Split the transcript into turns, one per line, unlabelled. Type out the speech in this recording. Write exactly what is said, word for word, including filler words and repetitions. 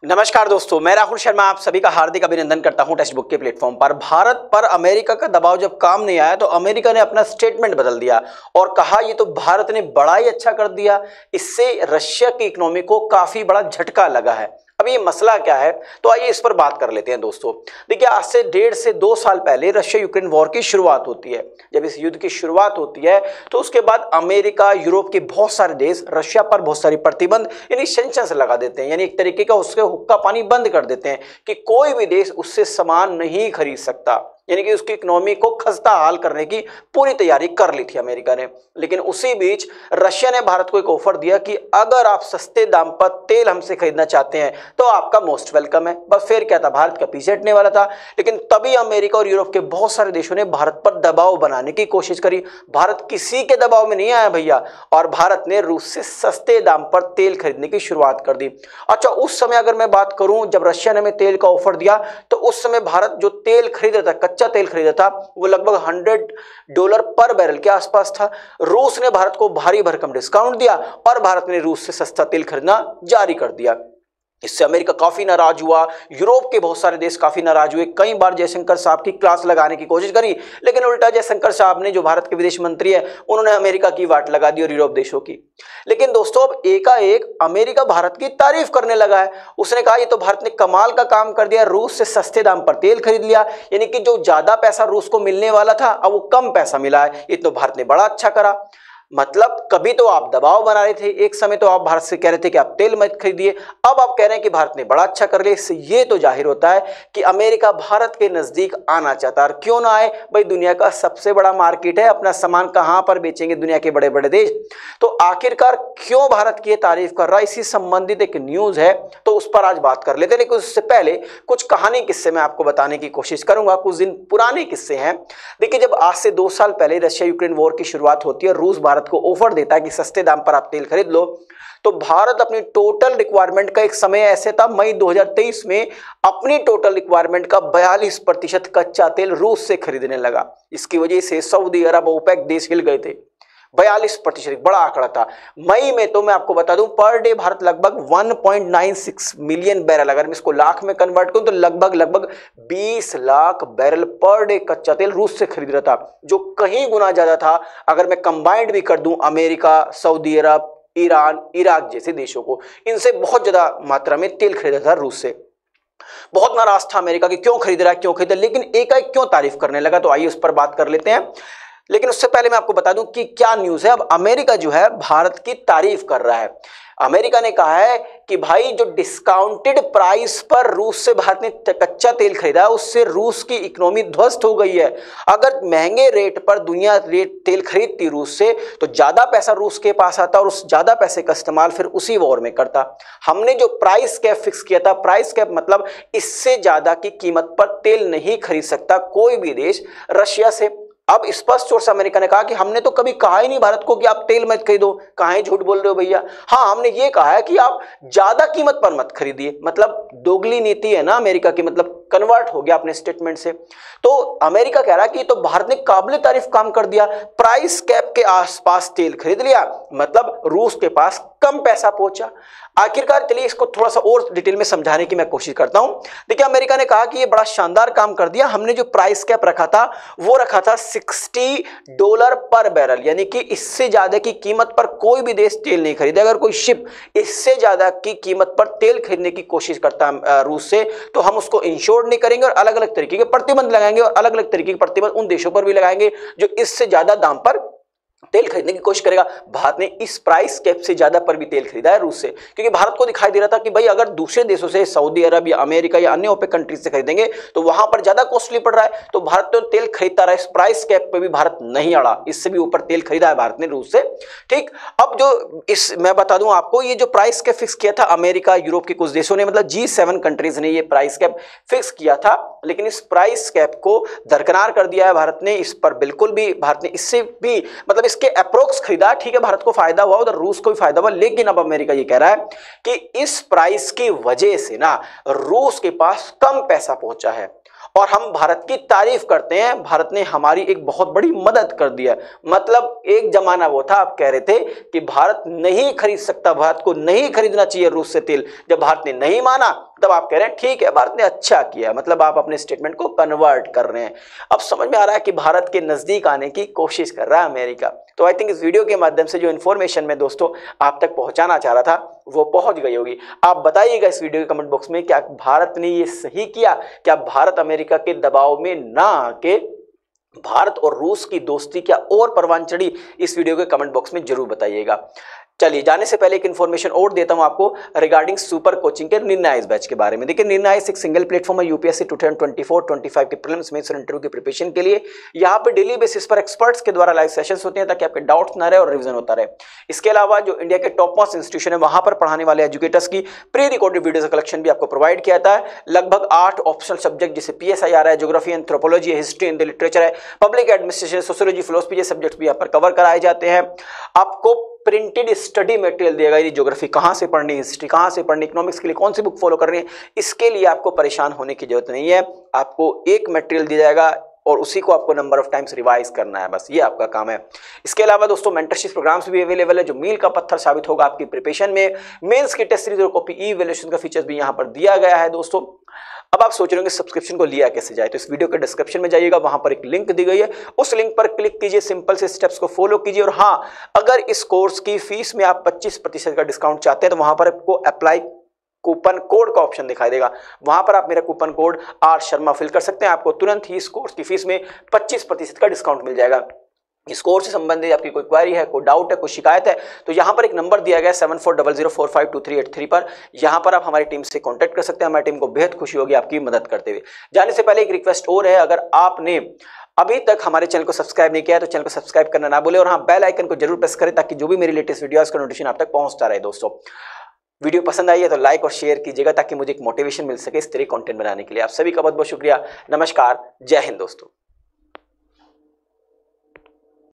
नमस्कार दोस्तों, मैं राहुल शर्मा आप सभी का हार्दिक अभिनंदन करता हूं टेक्स्ट बुक के प्लेटफॉर्म पर। भारत पर अमेरिका का दबाव जब काम नहीं आया तो अमेरिका ने अपना स्टेटमेंट बदल दिया और कहा ये तो भारत ने बड़ा ही अच्छा कर दिया। इससे रशिया की इकोनॉमी को काफी बड़ा झटका लगा है। अब ये मसला क्या है, तो आइए इस पर बात कर लेते हैं दोस्तों। देखिए, आज से डेढ़ से दो साल पहले रशिया यूक्रेन वॉर की शुरुआत होती है। जब इस युद्ध की शुरुआत होती है तो उसके बाद अमेरिका, यूरोप के बहुत सारे देश रशिया पर बहुत सारी प्रतिबंध यानी सैंक्शंस लगा देते हैं, यानी एक तरीके का उसके हुक्का पानी बंद कर देते हैं कि कोई भी देश उससे सामान नहीं खरीद सकता। यानी कि उसकी इकोनॉमी को खस्ता हाल करने की पूरी तैयारी कर ली थी अमेरिका ने। लेकिन उसी बीच रशिया ने भारत को एक ऑफर दिया कि अगर आप सस्ते दाम पर तेल हमसे खरीदना चाहते हैं तो आपका मोस्ट वेलकम है। बस फिर क्या था, भारत का पीछे हटने वाला था। लेकिन तभी अमेरिका और यूरोप के बहुत सारे देशों ने भारत पर दबाव बनाने की कोशिश करी। भारत किसी के दबाव में नहीं आया भैया, और भारत ने रूस से सस्ते दाम पर तेल खरीदने की शुरुआत कर दी। अच्छा, उस समय अगर मैं बात करूं, जब रशिया ने हमें तेल का ऑफर दिया तो उस समय भारत जो तेल खरीद रहा था, कच्चा तेल खरीदा था, वो लगभग हंड्रेड डॉलर पर बैरल के आसपास था। रूस ने भारत को भारी भरकम डिस्काउंट दिया और भारत ने रूस से सस्ता तेल खरीदना जारी कर दिया। इससे अमेरिका काफी नाराज हुआ, यूरोप के बहुत सारे देश काफी नाराज हुए। कई बार जयशंकर साहब की क्लास लगाने की कोशिश करी, लेकिन उल्टा जयशंकर साहब ने, जो भारत के विदेश मंत्री है, उन्होंने अमेरिका की वाट लगा दी और यूरोप देशों की। लेकिन दोस्तों, अब एकाएक अमेरिका भारत की तारीफ करने लगा है। उसने कहा ये तो भारत ने कमाल का काम कर दिया, रूस से सस्ते दाम पर तेल खरीद लिया। यानी कि जो ज्यादा पैसा रूस को मिलने वाला था अब वो कम पैसा मिला है। ये तो भारत ने बड़ा अच्छा करा। मतलब कभी तो आप दबाव बना रहे थे, एक समय तो आप भारत से कह रहे थे कि आप तेल मत खरीदिए, अब आप कह रहे हैं कि भारत ने बड़ा अच्छा कर लिया। इससे ये तो जाहिर होता है कि अमेरिका भारत के नजदीक आना चाहता है। और क्यों ना आए भाई, दुनिया का सबसे बड़ा मार्केट है, अपना सामान कहां पर बेचेंगे दुनिया के बड़े बड़े देश। तो आखिरकार क्यों भारत की तारीफ कर रहा है, इसी संबंधित एक न्यूज है, तो उस पर आज बात कर लेते हैं। लेकिन उससे पहले कुछ कहानी किस्से मैं आपको बताने की कोशिश करूंगा, कुछ दिन पुराने किस्से हैं। देखिए, जब आज से दो साल पहले रशिया यूक्रेन वॉर की शुरुआत होती है, रूस भारत को ऑफर देता है कि सस्ते दाम पर आप तेल खरीद लो, तो भारत अपनी टोटल रिक्वायरमेंट का, एक समय ऐसे था मई दो हज़ार तेईस में, अपनी टोटल रिक्वायरमेंट का बयालीस प्रतिशत कच्चा तेल रूस से खरीदने लगा। इसकी वजह से सऊदी अरब, ओपेक देश हिल गए थे। बयालीस प्रतिशत बड़ा आंकड़ा था। मई में तो मैं आपको बता दूं, पर डे भारत लगभग एक पॉइंट नौ छह मिलियन बैरल, अगर मैं इसको लाख में कन्वर्ट करूं तो लगभग लगभग बीस लाख बैरल पर डे कच्चा तेल रूस से खरीद रहा था, जो कहीं गुना ज्यादा था अगर मैं कंबाइंड भी कर दूं America, Saudi Arab, Iran, Iraq जैसे देशों को। इनसे बहुत ज्यादा मात्रा में तेल खरीदा था रूस से। बहुत नाराज था अमेरिका कि क्यों खरीद रहा है, क्यों खरीद रहा है, लेकिन एकाएक क्यों तारीफ करने लगा, तो आइए उस पर बात कर लेते हैं। लेकिन उससे पहले मैं आपको बता दूं कि क्या न्यूज है। अब अमेरिका जो है भारत की तारीफ कर रहा है। अमेरिका ने कहा है कि भाई, जो डिस्काउंटेड प्राइस पर रूस से भारत ने कच्चा तेल खरीदा, उससे रूस की इकोनॉमी ध्वस्त हो गई है। अगर महंगे रेट पर दुनिया रेट तेल खरीदती रूस से, तो ज्यादा पैसा रूस के पास आता और उस ज्यादा पैसे का इस्तेमाल फिर उसी वॉर में करता। हमने जो प्राइस कैप फिक्स किया था, प्राइस कैप मतलब इससे ज्यादा की कीमत पर तेल नहीं खरीद सकता कोई भी देश रशिया से। अब स्पष्ट तौर से अमेरिका ने कहा कि हमने तो कभी कहा ही नहीं भारत को कि आप तेल मत खरीदो, कहां झूठ बोल रहे हो भैया। हाँ, हमने ये कहा है कि आप ज्यादा कीमत पर मत खरीदिए। मतलब दोगली नीति है ना अमेरिका की, मतलब कन्वर्ट हो गया अपने स्टेटमेंट से। तो अमेरिका कह रहा है कि तो भारत ने काबिल तारीफ काम कर दिया, प्राइस कैप के आसपास तेल खरीद लिया, मतलब रूस के पास कम पैसा पहुंचा। आखिरकार चलिए इसको थोड़ा सा और डिटेल में समझाने की मैं कोशिश करता हूं। देखिए, अमेरिका ने कहा कि ये बड़ा शानदार काम कर दिया, हमने जो प्राइस कैप रखा था वो रखा था साठ डॉलर पर बैरल, यानी कि इससे ज्यादा की कीमत पर कोई भी देश तेल नहीं खरीदे। अगर कोई शिप इससे ज्यादा की कीमत पर तेल खरीदने की कोशिश करता है रूस से, तो हम उसको इंश्योर नहीं करेंगे और अलग अलग तरीके के प्रतिबंध लगाएंगे, और अलग अलग तरीके के प्रतिबंध उन देशों पर भी लगाएंगे जो इससे ज्यादा दाम पर तेल खरीदने की कोशिश करेगा। भारत ने इस प्राइस कैप से ज्यादा पर भी तेल खरीदा है रूस से, क्योंकि भारत को दिखाई दे रहा था कि भाई अगर दूसरे देशों से, सऊदी अरब या अमेरिका या अन्य ओपेक कंट्रीज से खरीदेंगे तो वहां पर ज्यादा कॉस्टली पड़ रहा है। तो भारत तो तेल खरीदता रहा, इस प्राइस कैप पे भी भारत नहीं अड़ा, इससे भी ऊपर तेल खरीदा है भारत ने रूस से। ठीक, अब जो इस मैं बता दूं आपको, ये जो प्राइस कैप फिक्स किया था अमेरिका, यूरोप के कुछ देशों ने, मतलब जी सेवन कंट्रीज ने ये प्राइस कैप फिक्स किया था, लेकिन इस प्राइस कैप को दरकिनार कर दिया है भारत ने। इस पर बिल्कुल भी भारत ने इससे भी मतलब इसके अप्रोक्स खरीदा। ठीक है, भारत को फायदा हुआ, उधर रूस को भी फायदा हुआ, लेकिन अब अमेरिका ये कह रहा है कि इस प्राइस की वजह से ना रूस के पास कम पैसा पहुंचा है। और हम भारत की तारीफ करते हैं, भारत ने हमारी एक बहुत बड़ी मदद कर दी है। मतलब एक जमाना वो था, आप कह रहे थे कि भारत नहीं खरीद सकता, भारत को नहीं खरीदना चाहिए रूस से तेल। जब भारत ने नहीं माना तब आप कह रहे हैं ठीक है भारत ने अच्छा किया, मतलब आप अपने स्टेटमेंट को कन्वर्ट कर रहे हैं। अब समझ में आ रहा है कि भारत के नजदीक आने की कोशिश कर रहा है अमेरिका। तो आई थिंक इस वीडियो के माध्यम से जो इन्फॉर्मेशन मैं दोस्तों आप तक पहुंचाना चाह रहा था वो पहुंच गई होगी। आप बताइएगा इस वीडियो के कमेंट बॉक्स में क्या भारत ने ये सही किया, क्या भारत अमेरिका के दबाव में ना आके भारत और रूस की दोस्ती क्या और परवान चढ़ी? इस वीडियो के कमेंट बॉक्स में जरूर बताइएगा। चलिए जाने से पहले एक इन्फॉर्मेशन और देता हूं आपको रिगार्डिंग सुपर कोचिंग के निर्णायक बैच के बारे में। देखिए निर्णायक एक सिंगल प्लेटफॉर्म है UPSC two thousand twenty four twenty five के प्रीलिम्स मेंस और इंटरव्यू की प्रिपरेशन के लिए। यहाँ पे डेली बेसिस पर एक्सपर्ट्स के द्वारा लाइव सेशंस होते हैं ताकि आपके डाउट्स ना रहे और रिवीजन होता रहे। इसके अलावा जो इंडिया के टॉप मोस्ट इंस्टीट्यूशन है वहां पर पढ़ाने वाले एजुकेटर्स की प्री रिकॉर्डेड वीडियो का कलेक्शन भी आपको प्रोवाइड किया जाता है। लगभग आठ ऑप्शनल सब्जेक्ट जैसे पीएसआईआर है, geography, anthropology, history and literature है, पब्लिक एडमिनिस्ट्रेशन, सोशियोलॉजी, फिलोसफी, ये सब्जेक्ट्स भी यहाँ पर कवर कराए जाते हैं। आपको प्रिंटेड स्टडी मटेरियल दिया गया, ज्योग्राफी कहां से पढ़नी, हिस्ट्री कहां से पढ़नी, इकोनॉमिक्स के लिए कौन सी बुक फॉलो करनी है, इसके लिए आपको परेशान होने की जरूरत नहीं है। आपको एक मटेरियल दिया जाएगा और उसी को आपको नंबर ऑफ टाइम्स रिवाइज करना है, बस ये आपका काम है। इसके अलावा दोस्तों मेंटरशिप प्रोग्राम्स भी अवेलेबल है जो मील का पत्थर साबित होगा आपकी प्रिपरेशन में। मेंस की टेस्ट सीरीज और कॉपी ई इवैल्यूएशन का फीचर्स भी यहां पर दिया गया है दोस्तों। अब आप सोच रहे होंगे सब्सक्रिप्शन को लिया कैसे जाए, तो इस वीडियो के डिस्क्रिप्शन में जाइएगा, वहां पर एक लिंक दी गई है, उस लिंक पर क्लिक कीजिए, सिंपल से स्टेप्स को फॉलो कीजिए। और हाँ, अगर इस कोर्स की फीस में आप पच्चीस प्रतिशत का डिस्काउंट चाहते हैं तो वहां पर आपको अप्लाई कूपन कोड का ऑप्शन दिखाई देगा, वहां पर आप मेरा coupon code R Sharma fill कर सकते हैं। आपको तुरंत ही इस कोर्स की फीस में पच्चीस प्रतिशत का डिस्काउंट मिल जाएगा। इस कोर्स से संबंधित आपकी कोई क्वेरी है, कोई डाउट है, कोई शिकायत है तो यहाँ पर एक नंबर दिया गया है seven four double zero four five two three eight three पर, यहाँ पर आप हमारी टीम से कांटेक्ट कर सकते हैं। हमारी टीम को बेहद खुशी होगी आपकी मदद करते हुए। जाने से पहले एक रिक्वेस्ट और है, अगर आपने अभी तक हमारे चैनल को सब्सक्राइब नहीं किया है तो चैनल को सब्सक्राइब करना ना भूलें और हाँ बेल आइकन को जरूर प्रेस करें ताकि जो भी मेरी लेटेस्ट वीडियोस का नोटिफिकेशन आप तक पहुंचता रहे। दोस्तों वीडियो पसंद आई है तो लाइक और शेयर कीजिएगा ताकि मुझे एक मोटिवेशन मिल सके इस तरह कंटेंट बनाने के लिए। आप सभी का बहुत बहुत शुक्रिया। नमस्कार, जय हिंद दोस्तों।